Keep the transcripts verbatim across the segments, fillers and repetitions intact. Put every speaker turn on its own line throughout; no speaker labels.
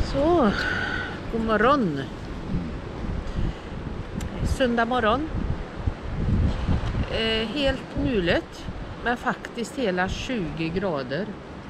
Så, god morgon. Söndag morgon. Eh, helt mulet, men faktiskt hela tjugo grader.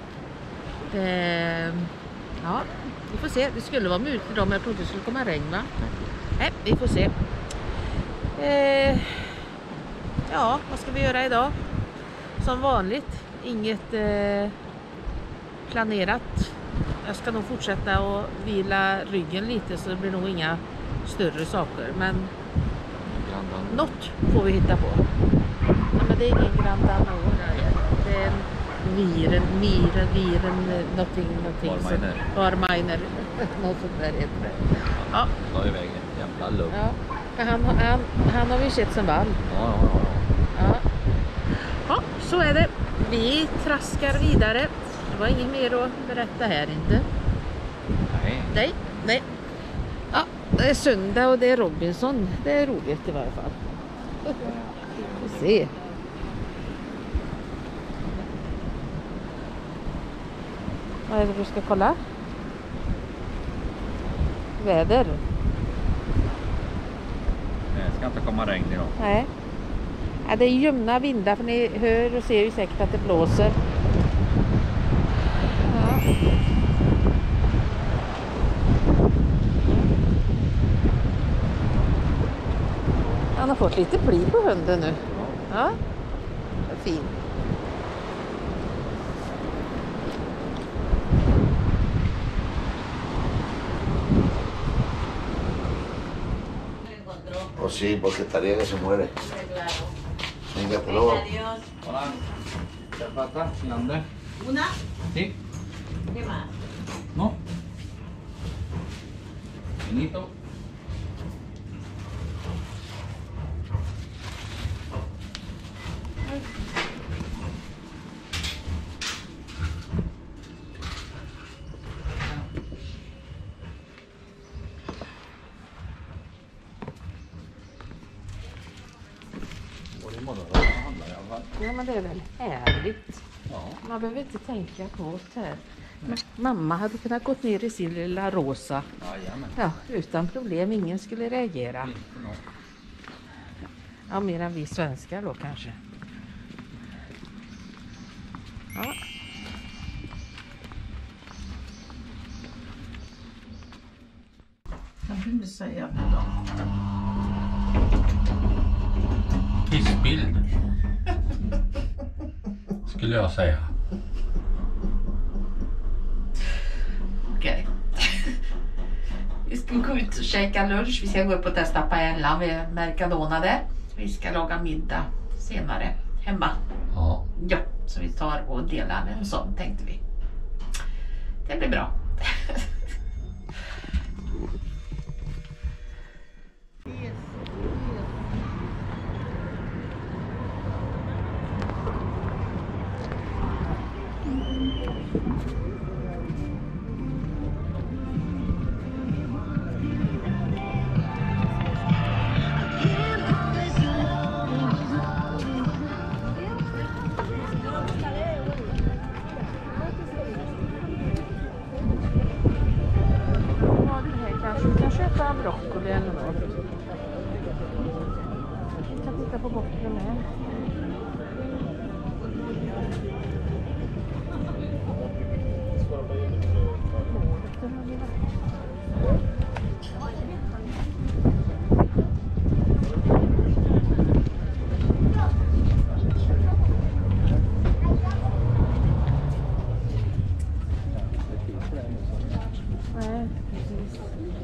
Eh, ja, vi får se. Det skulle vara mulet idag, men jag trodde det skulle komma regn, va? Nej, vi får se. Eh, ja, vad ska vi göra idag? Som vanligt, inget eh, planerat. Jag ska nog fortsätta att vila ryggen lite, så det blir nog inga större saker. Men något får vi hitta på. Ja, men det är ingen Grand Danone. Det är en Viren, Miren, Viren, någonting, någonting.
Warminer.
Warminer. Något sånt där heter det. Ja.
Ta iväg en jävla lugn.
Ja. Men han, han, han har vi sett som vall.
Ja, ja, ja.
Ja. Ja, så är det. Vi traskar vidare. Det var inget mer att berätta här inte.
Nej.
Nej, nej. Ja, det är söndag och det är Robinson. Det är roligt i varje fall. Vi ser. Vad är det du ska kolla? Väder.
Det ska inte komma regn idag.
Nej. Ja, det är ljumna vindar, för ni hör och ser ju säkert att det blåser. Ja. Han har fått lite pli på hunden nu. Ja, fin.
Oh sí, porque estaría que se muere. Venga, hasta luego.
Hola. ¿Qué pasa? ¿Dónde?
¿Una?
Sí.
¿Qué más?
¿No? Finito.
Ja, men det är väl härligt.
Ja.
Man behöver inte tänka på det här. Men mamma hade kunnat gått ner i sin lilla rosa.
Jajamän.
Ja, utan problem. Ingen skulle reagera.
Inte något.
Ja, mer än vi svenskar då kanske. Ja.
Vad vill du säga på dem?
Pissbild. Skulle jag säga.
Okej. Vi ska gå ut och käka lunch. Vi ska gå upp och testa paella med Mercadona där. Vi ska laga middag senare hemma.
Ja.
Ja, så vi tar och delar en sån, tänkte vi. Det blir bra. Broccoli eller något. Jag kan titta på botten med. Nej, precis.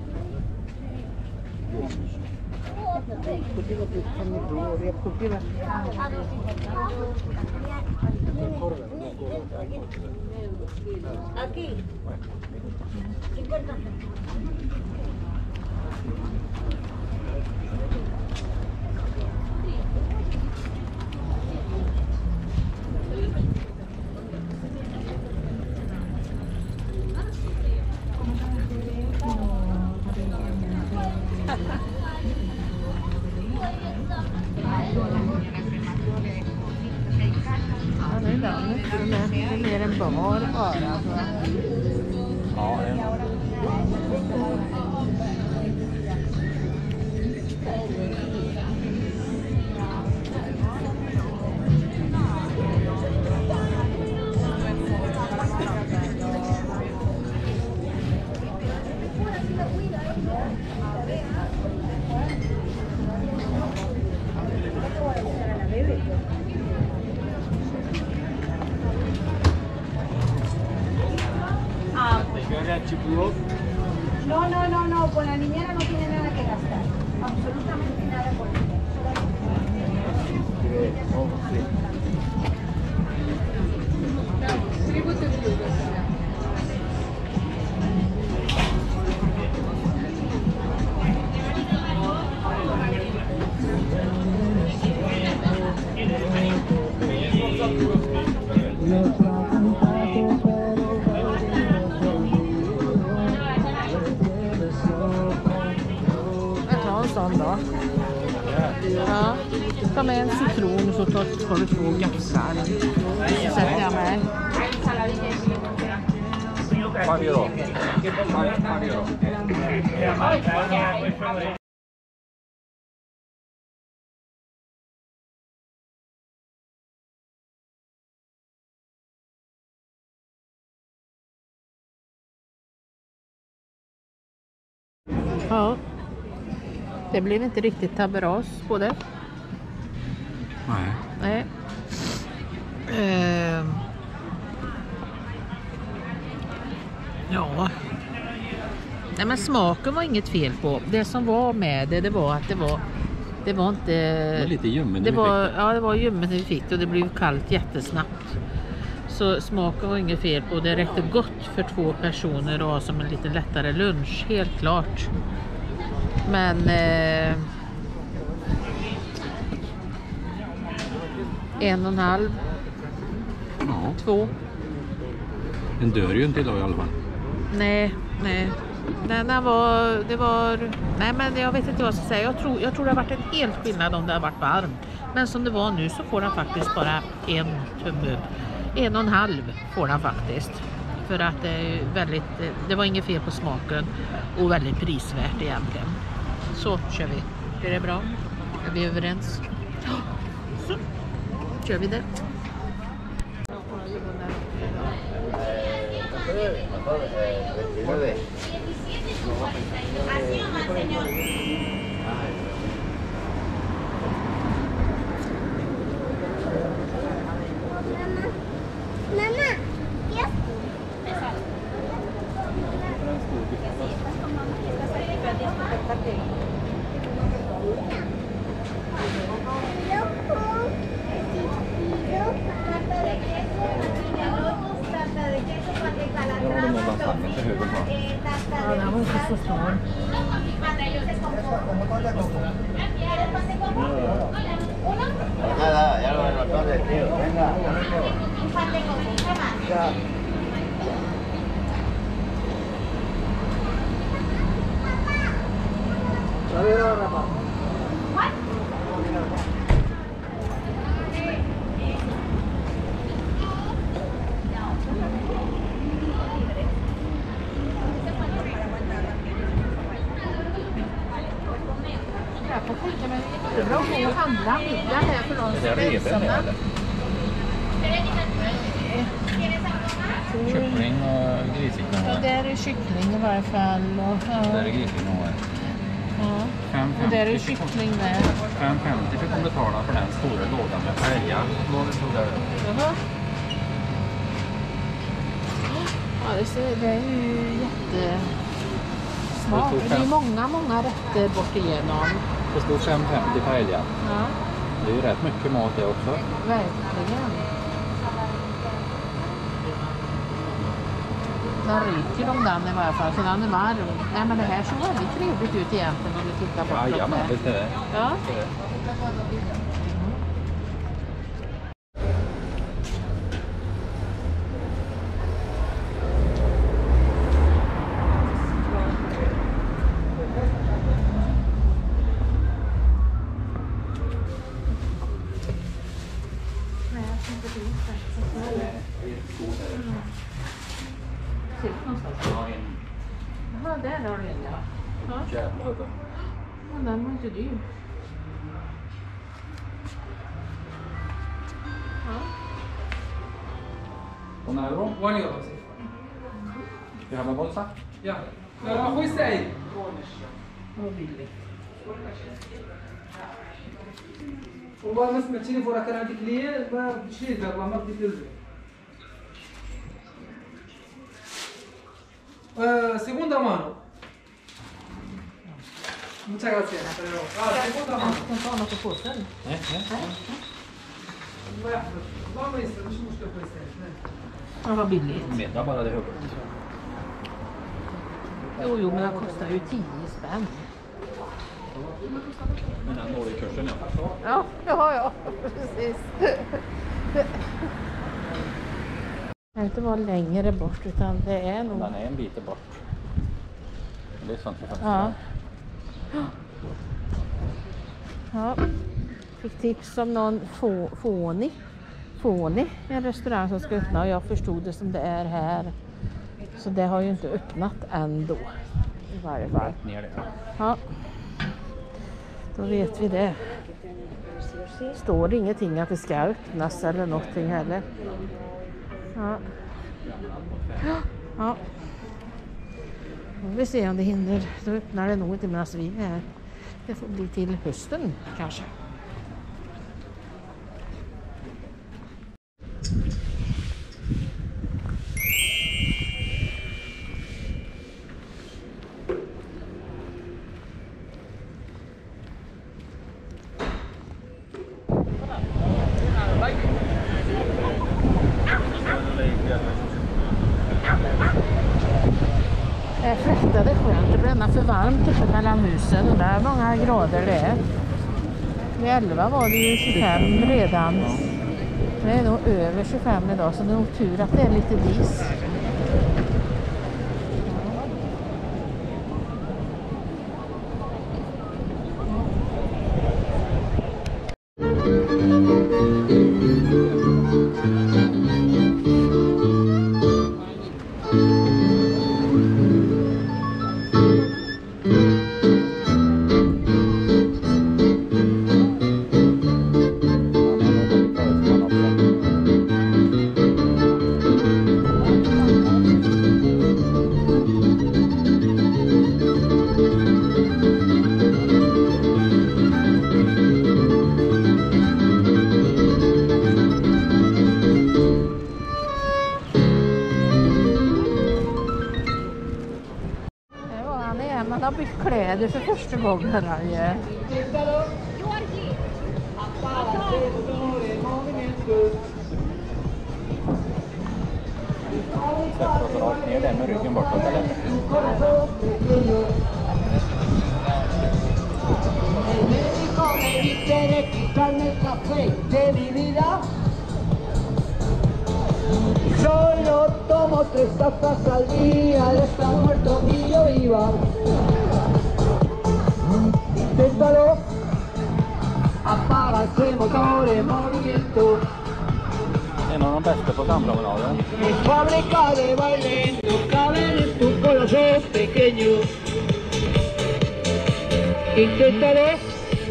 Aquí.
Det är mer en bar bara.
Ja, en.
No, no, no, no, con la niñera no tiene nada que gastar. Absolutamente nada con ella.
Sån då. Ja. Ta med en citron så tar, tar du två gafsar. Så sätter jag med.
Five euro. Five, five euro.
Ja. Det blev inte riktigt taberas på det.
Nej.
Nej. Eh. Ja. Nej, men smaken var inget fel på. Det som var med det, det var att det var det var inte
Det var lite ljummen
det
när vi
var
fick det.
ja, det var ljummen när vi fick det och det blev kallt jättesnabbt. Så smaken var inget fel på. Det räckte gott för två personer och som en lite lättare lunch, helt klart. Men eh, en och en halv,
Ja.
två.
Den dör ju inte idag i alla fall.
Nej, nej. Nej, det var, det var, nej men jag vet inte vad jag ska säga. Jag tror, jag tror det har varit en helt skillnad om det har varit varmt. Men som det var nu så får den faktiskt bara en tumme upp. En och en halv får den faktiskt. För att det är väldigt, det var inget fel på smaken och väldigt prisvärt egentligen. Så kör vi. Är det bra? Är vi överens? Så kör vi det.
Mamma, yes.
Ja, den var inte så stor.
Nada, ya lo entonces, tío. Venga. Ya. A ver ahora, papá.
Jag får tänka mig det är bra att handla middag här för de som är ensamma.
Kyckling och grisiknoa.
Ja, där är kyckling i varje fall. Och, ja.
Där är grisiknoa.
Ja.
fem
Och där är
femtio fick
kyckling där.
fem femtio fick hon betala för den stora lådan med färja.
Jaha. Ja, det, ser, det är ju jättesmart. Det är många, många rätter bort igenom.
Det stod fem femtio färja.
Ja,
Det är ju rätt mycket mat det också.
verkligen. Den ryker om den i varje fall, så den är varm. Nej, men det här såg väldigt trevligt ut egentligen om du tittar bort.
Jajamän, visst är det.
Ja.
Det är det.
Ja, där har du en, ja. Ja.
Jävlar.
Men den var inte dyr. Ja.
Un euro?
One euro, sì.
You have a bolsa?
Yeah. Uh, who is saying?
Vad billigt.
والله ما سمعتيني فورا كان هذيك ليا ما بديتش ليه دابا ما بديت ليه. Uh, seconda mano. Muchas gracias. Ah, seconda mano.
Ska inte ha något på påsen?
Nej, nej.
الله يحفظك. الله ما يسر مش مشكلة كويس يعني.
Ja, vad billigt.
Medla bara det huvudet.
Jo, jo, men den kostar ju tio spänn.
Men den når i kursen, ja.
Ja, ja, ja, precis. Det kan inte vara längre bort, utan det är nog...
Den är en bit bort. Det är sånt vi faktiskt
Ja.
har.
Ja. Fick tips om någon få, fånig. Fånig, en restaurang som ska öppna, och jag förstod det som det är här. Så det har ju inte öppnat ändå. I varje fall.
Ner det.
Ja. Då vet vi det. Står det ingenting att det ska öppnas eller någonting heller. Ja. Ja. Vi får se om det hinner. Då öppnar det nog inte medan vi är här. Det får bli till hösten kanske. Det är skönt, det bränner för varmt uppe mellan husen. Det är många grader det är. Vid elva var det ju tjugofem redan. Det är nog över tjugofem idag, så det är nog tur att det är lite dis. Man har bytt kläder för första gången här ju.
Sätter oss rakt ner där med ryggen bortåt, eller?
Solo tomo tres tapas al día, de está muerto y yo iba. Inténtalo, apaga ese motor en movimiento.
En av de bästa på sampromenaden.
Mi fábrica de baile no caben en tu corazón pequeño. Inténtalo.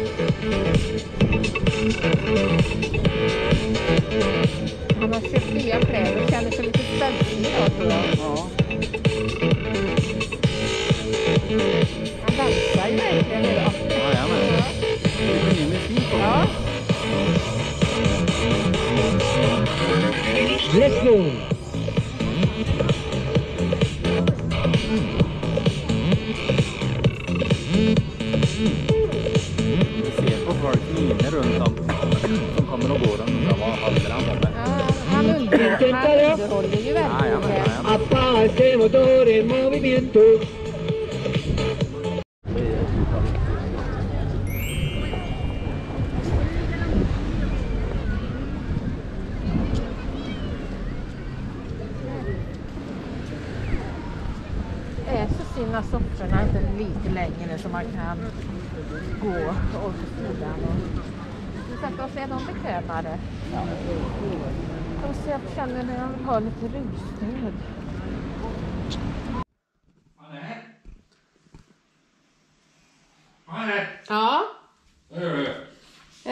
Han har köpt nya kläder och känner sig lite spänstig idag, tror jag.
Ja.
Han dansar ju verkligen idag.
Ja, jag med. Lite ny musik också.
Ja.
Let's go!
Vi ser på folk miner runt om som kommer och går och undrar vad håller han på med.
Ja, han under- han underhåller ju
Ja, ja,
verkligen.
ja, ja.
Apaga ese motor en movimiento.
Det är så synd att sofforna inte är lite längre så man kan gå och sidan. Vi sätter oss, är de bekvämare?
Ja.
De ser, jag känner när jag har lite russning.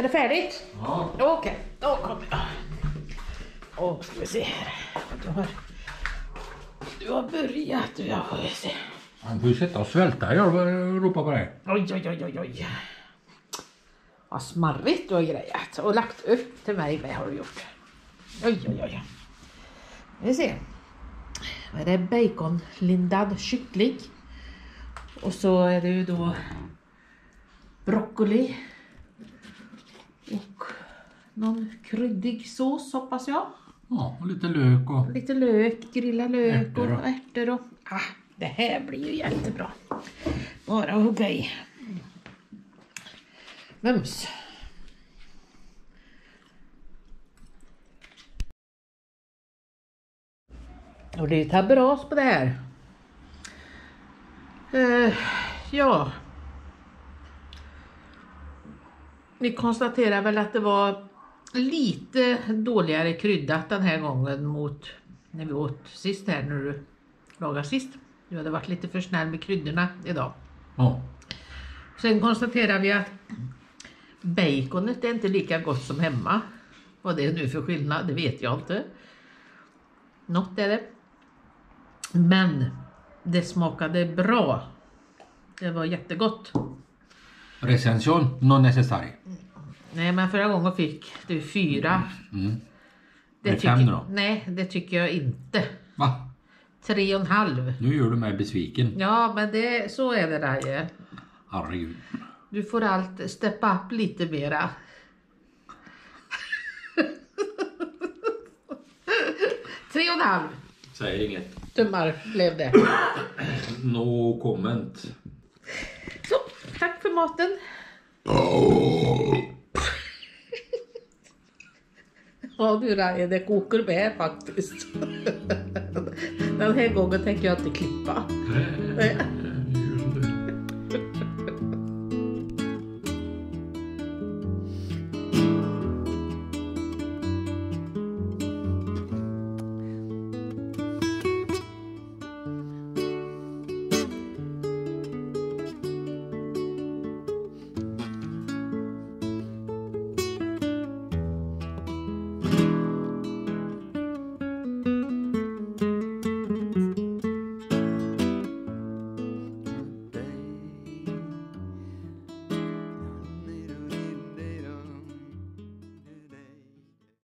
det färdigt?
Ja.
Okej, då kommer jag. Åh, ska vi se här. Du har, du har börjat. Ja, får vi se.
Han får ju sitta och svälta. Jag ropar på dig.
Oj, oj, oj, oj, oj. Vad smarrigt du har grejat. Och lagt upp till mig. Vad har du gjort? Oj, oj, oj. Vi ser. Vad är det? Baconlindad kyckling. Och så är det ju då broccoli. Och någon kryddig sås hoppas jag.
Ja, och lite lök och...
Lite lök, grilla lök
Ärtor
och
och-
ärtor och... Ah, det här blir ju jättebra. Bara att hugga i. Mums. Och det är taberas på det här. Eh, ja. Vi konstaterar väl att det var lite dåligare kryddat den här gången mot när vi åt sist här, när du lagade sist. Du hade varit lite för snäll med kryddorna idag.
Ja.
Sen konstaterar vi att baconet är inte lika gott som hemma. Vad det är nu för skillnad, det vet jag inte. Något är det. Men det smakade bra. Det var jättegott.
Recension non necessari.
Nej, men förra gången fick du fyra.
Mm.
Det
Med fem
tycker,
då?
nej, det tycker jag inte.
Va?
Tre och en halv.
Nu gör du mig besviken.
Ja, men det, så är det där.
Herregud.
Du får allt steppa upp lite mera. Tre och en halv
Säger inget.
tummar blev det.
No comment.
Så, tack för maten. Ja du Raje, det kokar med faktiskt. Den här gången tänker jag inte klippa. Nej.